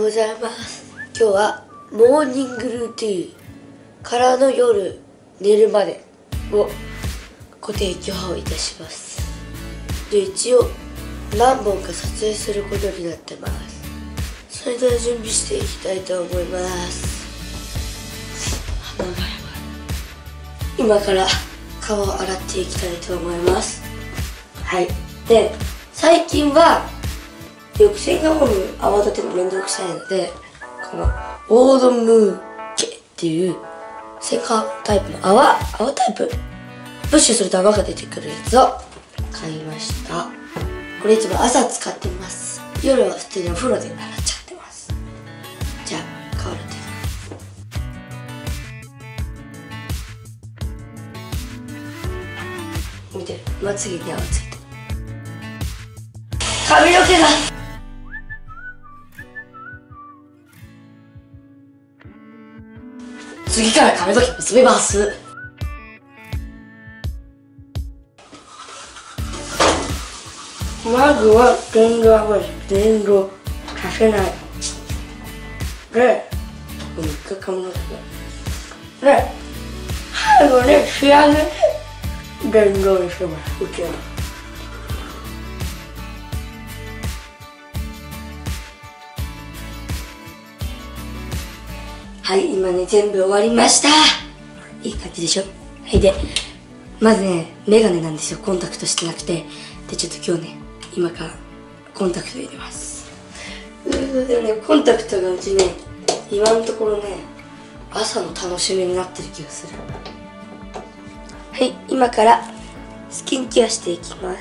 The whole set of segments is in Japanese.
ございます。今日はモーニングルーティーンからの夜寝るまでをご提供いたします。で、一応何本か撮影することになってます。それでは準備していきたいと思います。鼻がやばい。今から顔を洗っていきたいと思います。はい。で、最近はよく洗顔フォーム泡立てがめんどくさいので、このオードムーケっていう洗顔タイプの泡タイプ、プッシュすると泡が出てくるやつを買いました。これいつも朝使ってます。夜は普通にお風呂で洗っちゃってます。じゃあ顔洗っていきます。見て、まつげに泡ついてる。髪の毛が次から髪の毛結びます。まずは電動アゴです。電動させないで、一回髪の毛で、最後に仕上げて電動にします。うちははい、今ね、全部終わりました。いい感じでしょ。はい、で、まずね、メガネなんですよ。コンタクトしてなくて。で、ちょっと今日ね、今からコンタクト入れます。でもね、コンタクトがうちね、今のところね、朝の楽しみになってる気がする。はい、今からスキンケアしていきます。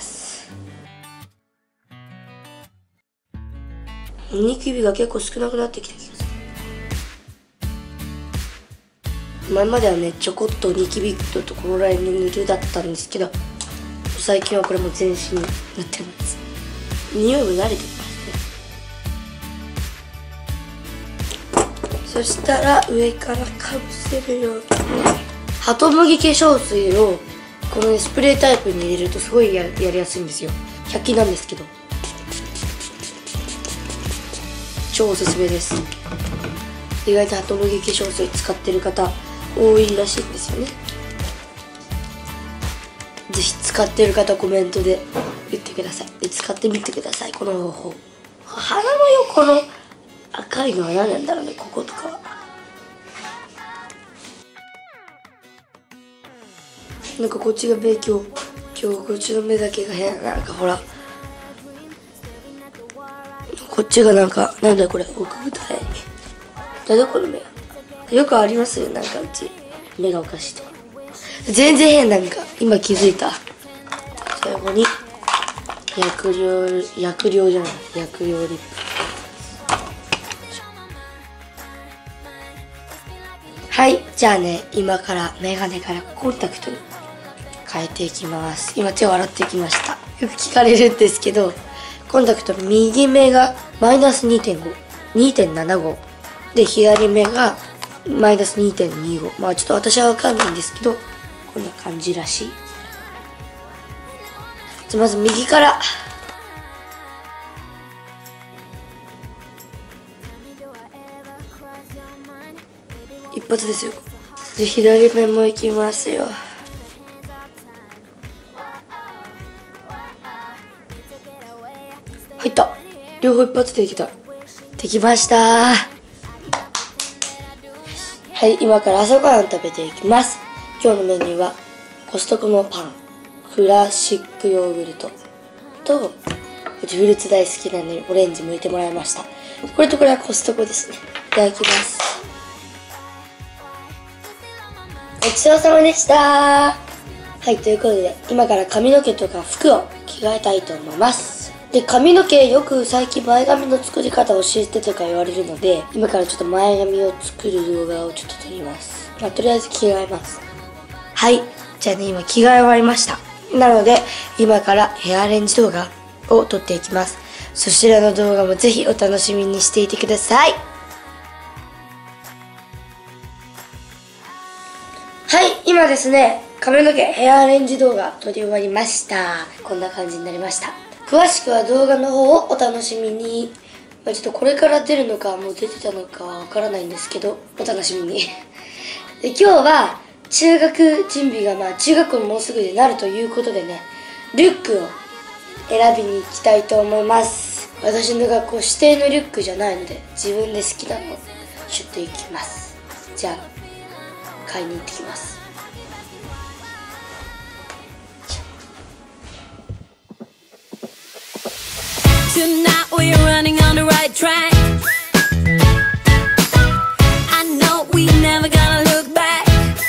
ニキビが結構少なくなってきた気がする。前まではね、ちょこっとニキビのところらへんに塗るだったんですけど、最近はこれも全身に塗ってます。匂いも慣れてきますね。そしたら上からかぶせるように、ハトムギ化粧水をこの、ね、スプレータイプに入れるとすごいやりやすいんですよ。100均なんですけど超おすすめです。意外とハトムギ化粧水使ってる方多いらしいんですよね。ぜひ使ってる方コメントで言ってください。で、使ってみてください、この方法。鼻の横の赤いのは何なんだろうね、こことかは。なんかこっちが目、今日こっちの目だけが変。なんかほら、こっちがなんか、なんだよこれ、奥舞台。なんだこの目。よくありますよ、なんかうち目がおかしいとか。全然変。なんか今気づいた。最後に薬用リップ。はい、じゃあね、今からメガネからコンタクトに変えていきます。今手を洗ってきました。よく聞かれるんですけど、コンタクト右目がマイナス 2.75 で、左目がマイナス 2.25。まあちょっと私はわかんないんですけど、こんな感じらしい。じゃまず右から。一発ですよ。で、左目もいきますよ。入った。両方一発でいけた。できました。はい、今から朝ごはん食べていきます。今日のメニューはコストコのパン、クラシックヨーグルトと、うちフルーツ大好きなのでオレンジ剥いてもらいました。これとこれはコストコですね。いただきます。ごちそうさまでした。はい、ということで今から髪の毛とか服を着替えたいと思います。で、髪の毛よく最近前髪の作り方教えてとか言われるので、今からちょっと前髪を作る動画をちょっと撮ります。まあ、とりあえず着替えます。はい、じゃあね、今着替え終わりました。なので今からヘアアレンジ動画を撮っていきます。そちらの動画もぜひお楽しみにしていてください。はい、今ですね、髪の毛ヘアアレンジ動画撮り終わりました。こんな感じになりました。詳しくは動画の方をお楽しみに。 ちょっとこれから出るのかもう出てたのかわからないんですけど、お楽しみに。で今日は中学準備が中学校もうすぐでなるということでね、リュックを選びに行きたいと思います。私の学校指定のリュックじゃないので、自分で好きなのをシュッと行きます。じゃあ買いに行ってきます。 Tonight we're running on the right track. I know we never gonna look back.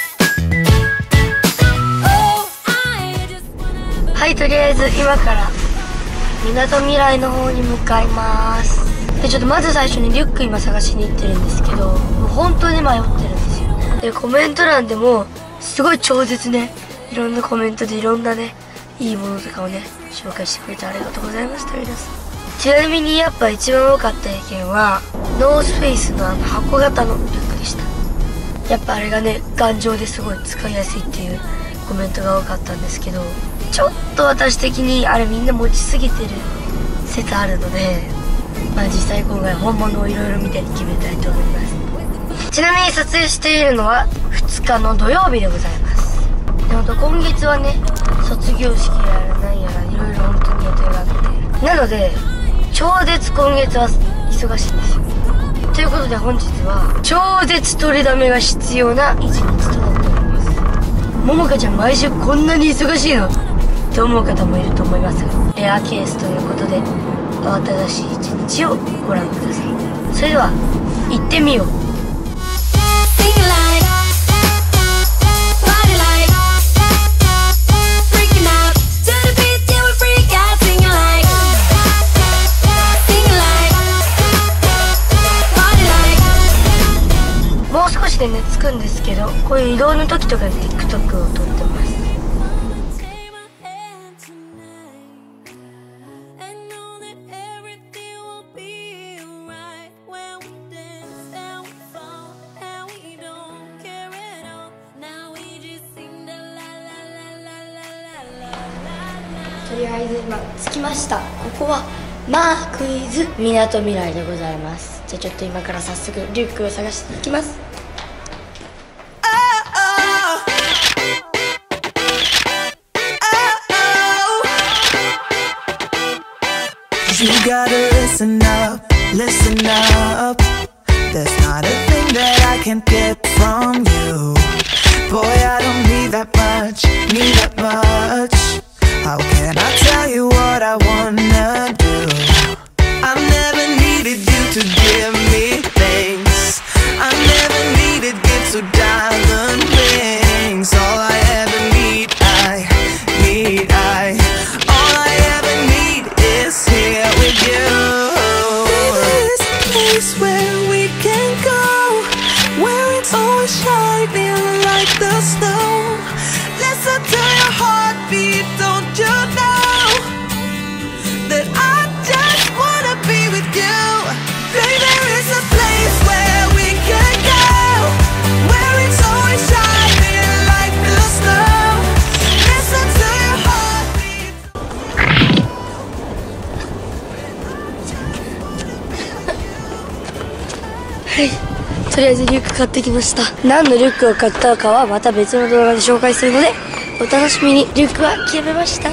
Oh, I just wanna... はい、とりあえず今からみなとみらいの方に向かいます。でちょっとまず最初にリュック今探しに行ってるんですけど、もう本当に迷ってるんですよね。でコメント欄でもすごい超絶ね、いろんなコメントでいろんなねいいものとかをね紹介してくれてありがとうございました。皆さん、ちなみにやっぱ一番多かった意見はノースフェイスの箱型のリュックでした。やっぱあれがね頑丈ですごい使いやすいっていうコメントが多かったんですけど、ちょっと私的にあれみんな持ちすぎてる説あるので、実際今回本物をいろいろ見て決めたいと思います。ちなみに撮影しているのは2日の土曜日でございます。で本当今月はね卒業式やら何やらいろいろ本当に予定があって、なので超絶今月は忙しいんですよ。ということで本日は超絶取りだめが必要な一日となっております。ももかちゃん毎週こんなに忙しいのと思う方もいると思いますが、レアケースということで慌ただしい一日をご覧ください。それでは行ってみよう。もう少しでね着くんですけど、こういう移動の時とかに TikTok を撮ってます。とりあえず今着きました。ここはクイズみなとみらいでございます。じゃあちょっと今から早速リュックを探していきます。 You gotta listen up, listen up. There's not a thing that I can't get from you. Boy, I don't need that much, need that much. How can I tell you what I wanna do? I never needed you to give me things. I never needed gifts or diamond rings. All I ever need, all I ever need is here with you. Baby, there's a place where we can go, where it's always shining like the snow. Listen to your heartbeat, don't you know that I just wanna be with you? Baby, there is a place where we can go, where it's always shining like the snow. Listen to your heartbeat. はい、とりあえずリュック買ってきました。何のリュックを買ったかはまた別の動画で紹介するのでお楽しみに。リュックは決めました。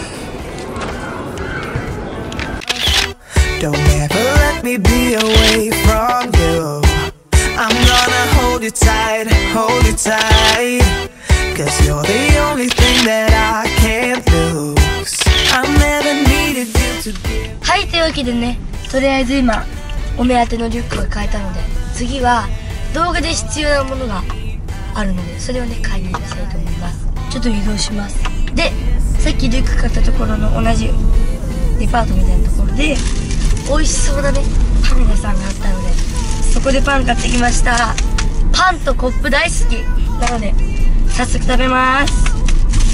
Don't ever let me be away from you. I'm gonna hold you tight, hold you tight. Cause you're the only thing that I can't lose. I never needed you to give. はい、というわけでね、とりあえず今お目当てのリュックが買えたので、次は動画で必要なものがあるのでそれをね買いに行きたいと思います。ちょっと移動します。でさっきリュック買ったところの同じデパートみたいなところで美味しそうなねパン屋さんがあったので、そこでパン買ってきました。パンとコップ大好きなので早速食べます。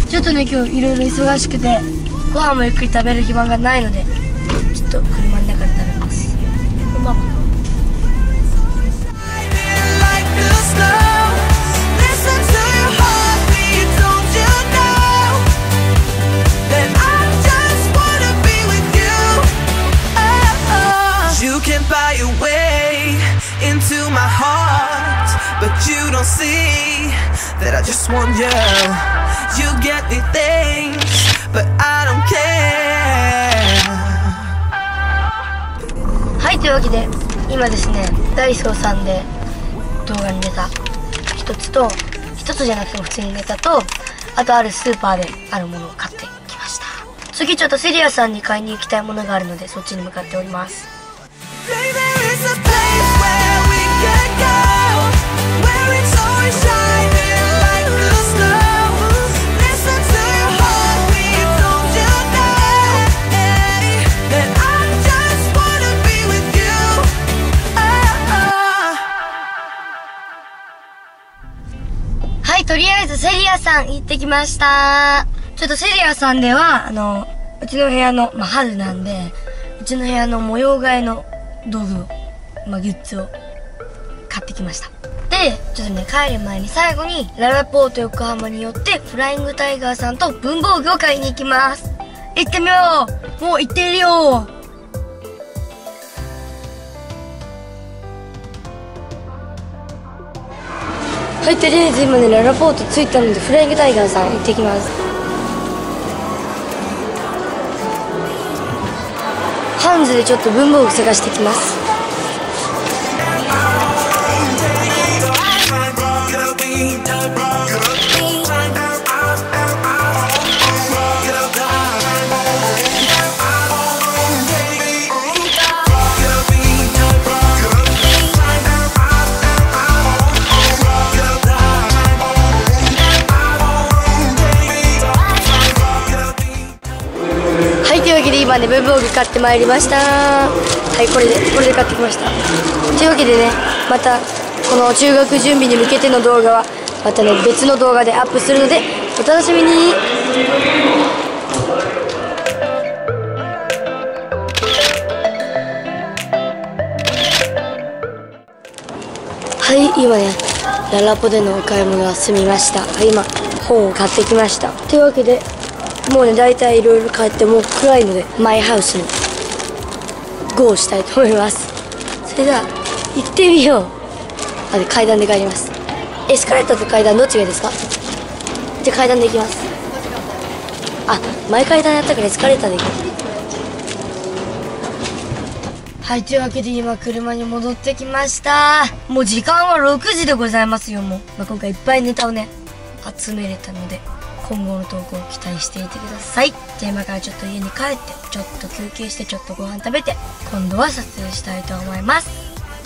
ちょっとね今日いろいろ忙しくてご飯もゆっくり食べる暇がないのでちょっと車の中で食べます。こんばんは。 You can buy I just want you. You get me things, but I don't care. はい、というわけで今ですね、ダイソーさんで動画に出た一つじゃなくても普通にネタと、あとあるスーパーであるものを買ってきました。次ちょっとセリアさんに買いに行きたいものがあるので、そっちに向かっております。はい、とりあえずセリアさん行ってきました。ちょっとセリアさんでは、うちの部屋の、春なんで、うちの部屋の模様替えの道具を、グッズを買ってきました。で、ちょっとね、帰る前に最後に、ララポート横浜によって、フライングタイガーさんと文房具を買いに行きます。行ってみよう！もう行っているよ！はい、とりあえず今ね、ララポート着いたので、フライングタイガーさん行ってきます。ハンズでちょっと文房具探してきます。というわけで今ね、文房具買ってまいりました。はい、これで買ってきました。というわけでね、またこの中学準備に向けての動画はまたね、別の動画でアップするのでお楽しみに。はい、今ね、ララポでのお買い物は済みました。はい、今本を買ってきました。というわけでもうね、大体いろいろ帰ってもう暗いので、マイハウスにゴーしたいと思います。それでは行ってみよう。階段で帰ります。エスカレーターと階段どっちがいいですか？じゃあ階段で行きます。前階段やったからエスカレーターで行こう。はい、というわけで今車に戻ってきました。もう時間は6時でございますよ。もう、今回いっぱいネタをね集めれたので、今後の投稿を期待していてください。じゃあ今からちょっと家に帰って、ちょっと休憩して、ちょっとご飯食べて、今度は撮影したいと思います。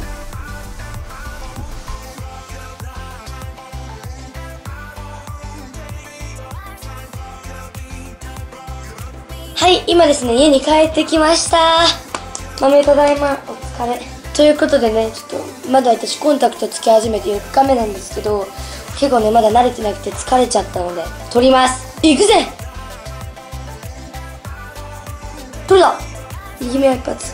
はい、今ですね、家に帰ってきました。豆ただいま、お疲れ。ということでね、ちょっと、まだ私コンタクトつけ始めて4日目なんですけど、結構ね、まだ慣れてなくて疲れちゃったので、撮ります。行くぜ！撮れた！右目一発。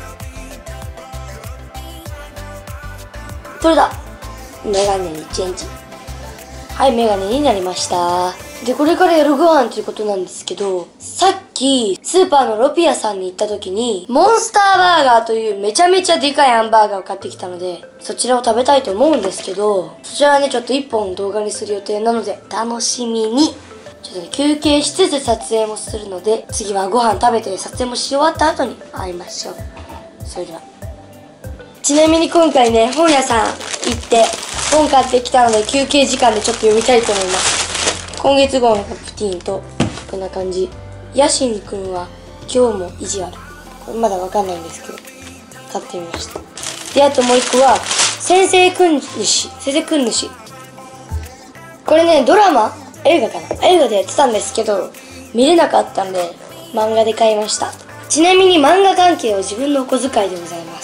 撮れた！メガネにチェンジ。はい、メガネになりました。で、これから夜ご飯ということなんですけど、さっき、スーパーのロピアさんに行った時に、モンスターバーガーというめちゃめちゃでかいハンバーガーを買ってきたので、そちらを食べたいと思うんですけど、そちらはね、ちょっと1本動画にする予定なので、楽しみに。ちょっとね、休憩しつつ撮影もするので、次はご飯食べて撮影もし終わった後に会いましょう。それでは。ちなみに今回ね、本屋さん行って本買ってきたので、休憩時間でちょっと読みたいと思います。今月号のカプティーンと、こんな感じ。ヤシンくんは今日も意地悪。これまだわかんないんですけど、買ってみました。で、あともう一個は、先生くん主。これね、ドラマ？映画かな？映画でやってたんですけど、見れなかったんで、漫画で買いました。ちなみに漫画関係は自分のお小遣いでございます。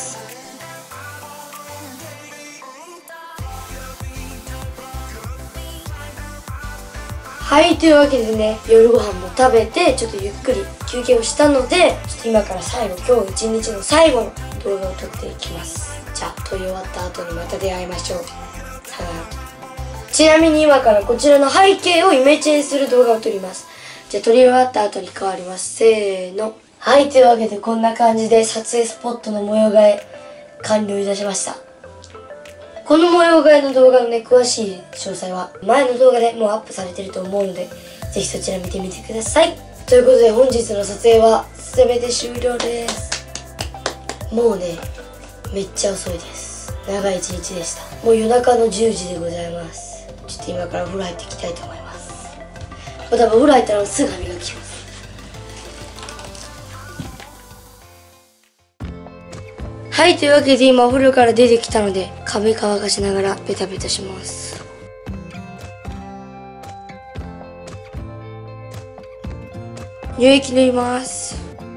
はい、というわけでね、夜ご飯も食べて、ちょっとゆっくり休憩をしたので、ちょっと今から今日一日の最後の動画を撮っていきます。じゃあ、撮り終わった後にまた出会いましょう。さよなら。ちなみに今からこちらの背景をイメチェンする動画を撮ります。じゃあ撮り終わった後に変わります。せーの。はい、というわけでこんな感じで撮影スポットの模様替え完了いたしました。 この模様替えの動画のね、詳しい詳細は前の動画でもうアップされてると思うので、ぜひそちら見てみてください。ということで本日の撮影は全て終了です。もうね、めっちゃ遅いです。長い一日でした。もう夜中の10時でございます。ちょっと今からお風呂入っていきたいと思います。多分お風呂入ったらすぐ歯磨きします。はい、というわけで今お風呂から出てきたので、髪乾かしながらベタベタします。乳液塗ります。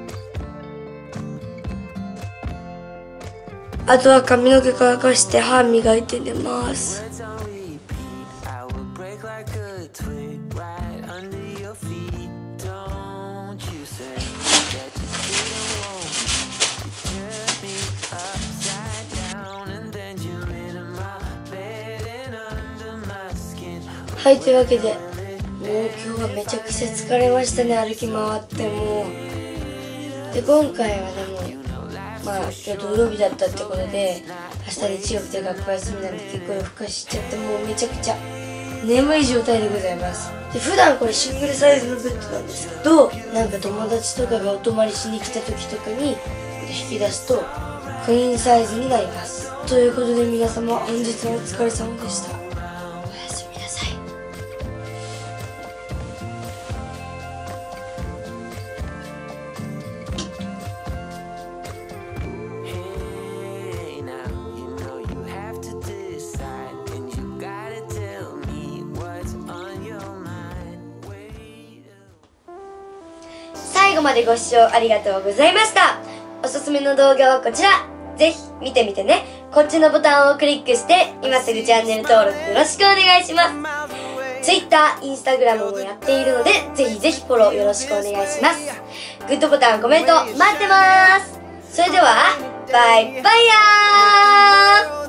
あとは髪の毛乾かして歯磨いて寝ます。はい、というわけでもう今日はめちゃくちゃ疲れましたね。歩き回ってもで、今回はでも今日土曜日だったってことで、明日日曜日で学校休みなんで結構夜更かししちゃって、もうめちゃくちゃ眠い状態でございます。で、普段これシングルサイズのベッドなんですけど、なんか友達とかがお泊まりしに来た時とかに引き出すとクイーンサイズになります。ということで皆様、本日はお疲れ様でした。最後までご視聴ありがとうございました。おすすめの動画はこちら。ぜひ見てみてね。こっちのボタンをクリックして今すぐチャンネル登録よろしくお願いします。Twitter、Instagram もやっているので、ぜひぜひフォローよろしくお願いします。グッドボタン、コメント待ってます。それではバイバイヤー。